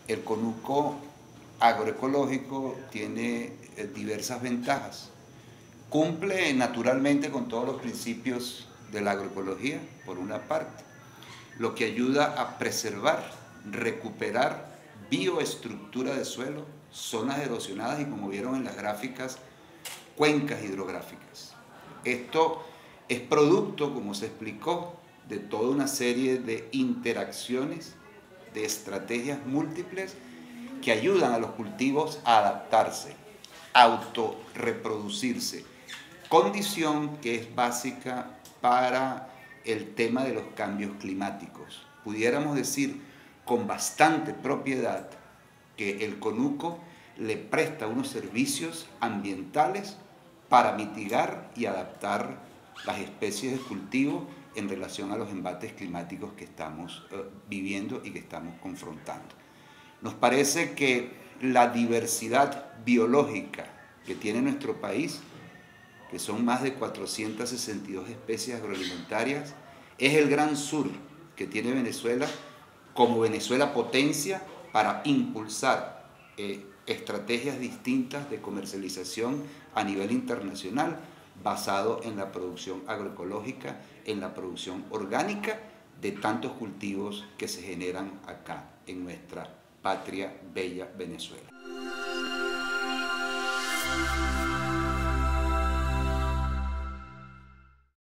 el conuco agroecológico tiene diversas ventajas. Cumple naturalmente con todos los principios de la agroecología, por una parte, lo que ayuda a preservar, recuperar bioestructura de suelo, zonas erosionadas y, como vieron en las gráficas, cuencas hidrográficas. Esto es producto, como se explicó, de toda una serie de interacciones, de estrategias múltiples que ayudan a los cultivos a adaptarse, a autorreproducirse, condición que es básica para el tema de los cambios climáticos. Pudiéramos decir con bastante propiedad que el conuco le presta unos servicios ambientales para mitigar y adaptar las especies de cultivo en relación a los embates climáticos que estamos viviendo y que estamos confrontando. Nos parece que la diversidad biológica que tiene nuestro país, que son más de 462 especies agroalimentarias, es el gran sur que tiene Venezuela como Venezuela potencia para impulsar estrategias distintas de comercialización a nivel internacional basado en la producción agroecológica, en la producción orgánica de tantos cultivos que se generan acá en nuestra patria bella Venezuela.